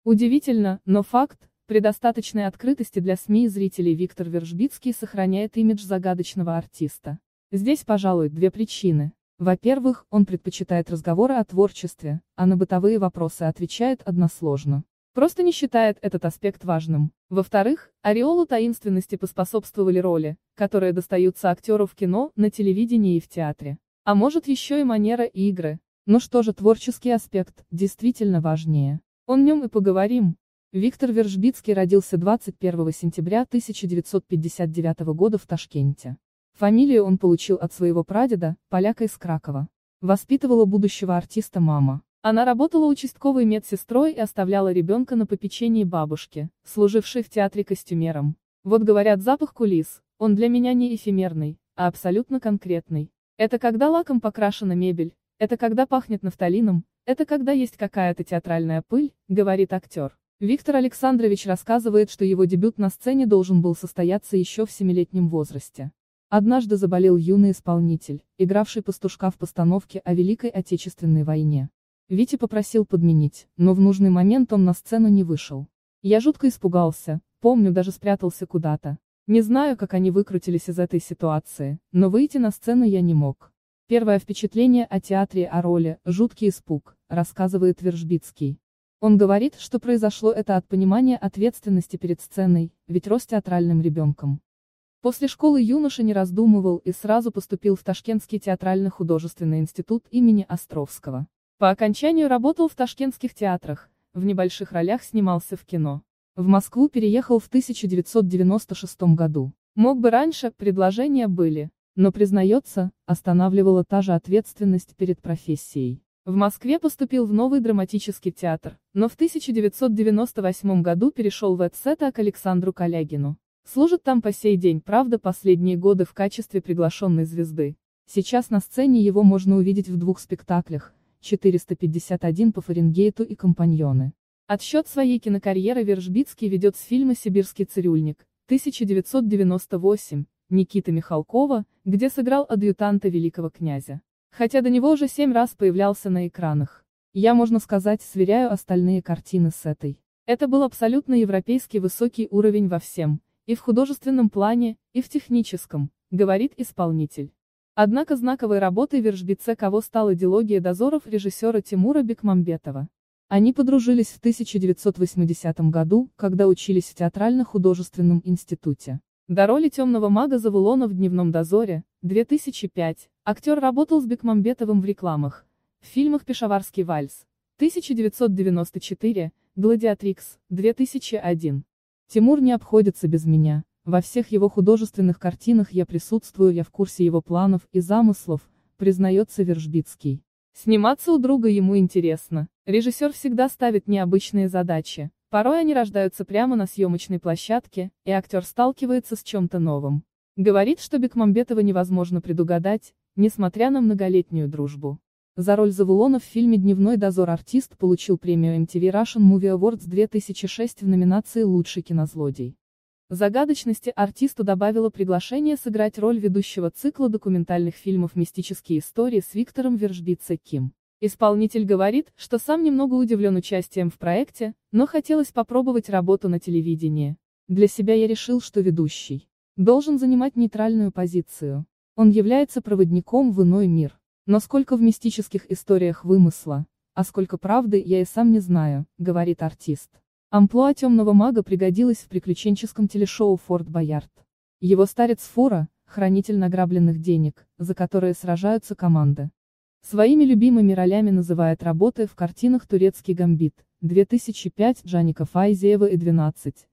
Удивительно, но факт, при достаточной открытости для СМИ и зрителей Виктор Вержбицкий сохраняет имидж загадочного артиста. Здесь, пожалуй, две причины. Во-первых, он предпочитает разговоры о творчестве, а на бытовые вопросы отвечает односложно. Просто не считает этот аспект важным. Во-вторых, ореолу таинственности поспособствовали роли, которые достаются актеру в кино, на телевидении и в театре. А может еще и манера игры. Ну что же, творческий аспект действительно важнее. О нем и поговорим. Виктор Вержбицкий родился 21 сентября 1959 года в Ташкенте. Фамилию он получил от своего прадеда, поляка из Кракова. Воспитывала будущего артиста мама. Она работала участковой медсестрой и оставляла ребенка на попечении бабушки, служившей в театре костюмером. Вот говорят, запах кулис, он для меня не эфемерный, а абсолютно конкретный. Это когда лаком покрашена мебель, это когда пахнет нафталином, это когда есть какая-то театральная пыль, говорит актер. Виктор Александрович рассказывает, что его дебют на сцене должен был состояться еще в 7-летнем возрасте. Однажды заболел юный исполнитель, игравший пастушка в постановке о Великой Отечественной войне. Витя попросил подменить, но в нужный момент он на сцену не вышел. Я жутко испугался, помню, даже спрятался куда-то. Не знаю, как они выкрутились из этой ситуации, но выйти на сцену я не мог. Первое впечатление о театре, о роли, жуткий испуг, рассказывает Вержбицкий. Он говорит, что произошло это от понимания ответственности перед сценой, ведь рос театральным ребенком. После школы юноша не раздумывал и сразу поступил в Ташкентский театрально-художественный институт имени Островского. По окончанию работал в ташкентских театрах, в небольших ролях снимался в кино. В Москву переехал в 1996 году. Мог бы раньше, предложения были, но, признается, останавливала та же ответственность перед профессией. В Москве поступил в Новый драматический театр, но в 1998 году перешел в ЭТСЭТА к Александру Калягину. Служит там по сей день, правда, последние годы в качестве приглашенной звезды. Сейчас на сцене его можно увидеть в 2 спектаклях: 451 по Фаренгейту и Компаньоны. Отсчет своей кинокарьеры Вержбицкий ведет с фильма «Сибирский цирюльник», 1998, Никиты Михалкова, где сыграл адъютанта великого князя. Хотя до него уже 7 раз появлялся на экранах. Я, можно сказать, сверяю остальные картины с этой. Это был абсолютно европейский высокий уровень во всем, и в художественном плане, и в техническом, говорит исполнитель. Однако знаковой работой Вержбицкого стала дилогия дозоров режиссера Тимура Бекмамбетова. Они подружились в 1980 году, когда учились в театрально-художественном институте. До роли темного мага Завулона в «Дневном дозоре», 2005, актер работал с Бекмамбетовым в рекламах, в фильмах «Пешаварский вальс», 1994, «Гладиатрикс», 2001. Тимур не обходится без меня. Во всех его художественных картинах я присутствую, я в курсе его планов и замыслов, признается Вержбицкий. Сниматься у друга ему интересно. Режиссер всегда ставит необычные задачи. Порой они рождаются прямо на съемочной площадке, и актер сталкивается с чем-то новым. Говорит, что Бекмамбетова невозможно предугадать, несмотря на многолетнюю дружбу. За роль Завулона в фильме «Дневной дозор» артист получил премию MTV Russian Movie Awards 2006 в номинации «Лучший кинозлодей». Загадочности артисту добавило приглашение сыграть роль ведущего цикла документальных фильмов «Мистические истории» с Виктором Вержбицким. Исполнитель говорит, что сам немного удивлен участием в проекте, но хотелось попробовать работу на телевидении. Для себя я решил, что ведущий должен занимать нейтральную позицию. Он является проводником в иной мир. Но сколько в мистических историях вымысла, а сколько правды, я и сам не знаю, говорит артист. Амплуа темного мага пригодилось в приключенческом телешоу «Форт Боярд». Его старец Фура – хранитель награбленных денег, за которые сражаются команды. Своими любимыми ролями называет работы в картинах «Турецкий гамбит», 2005, Джаника Файзиева и 12,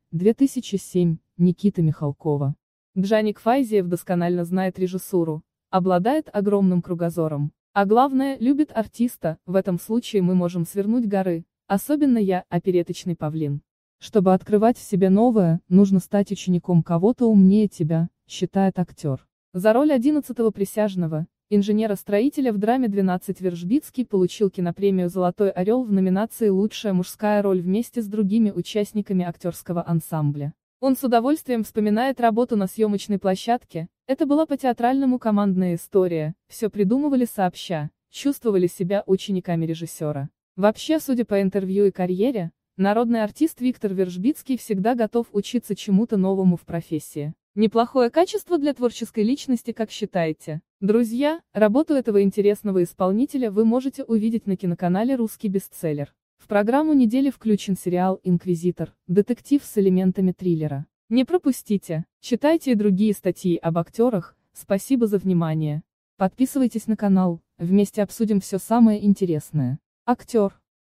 2007, Никиты Михалкова. Джаник Файзиев досконально знает режиссуру, обладает огромным кругозором. А главное, любит артиста, в этом случае мы можем свернуть горы, особенно я, опереточный павлин. Чтобы открывать в себе новое, нужно стать учеником кого-то умнее тебя, считает актер. За роль 11-го присяжного, инженера-строителя в драме «12» Вержбицкий получил кинопремию «Золотой орел» в номинации «Лучшая мужская роль» вместе с другими участниками актерского ансамбля. Он с удовольствием вспоминает работу на съемочной площадке. Это была по-театральному командная история, все придумывали сообща, чувствовали себя учениками режиссера. Вообще, судя по интервью и карьере, Народный артист Виктор Вержбицкий всегда готов учиться чему-то новому в профессии. Неплохое качество для творческой личности, как считаете? Друзья, работу этого интересного исполнителя вы можете увидеть на киноканале «Русский бестселлер». В программу недели включен сериал «Инквизитор», детектив с элементами триллера. Не пропустите, читайте и другие статьи об актерах. Спасибо за внимание. Подписывайтесь на канал, вместе обсудим все самое интересное. Актер.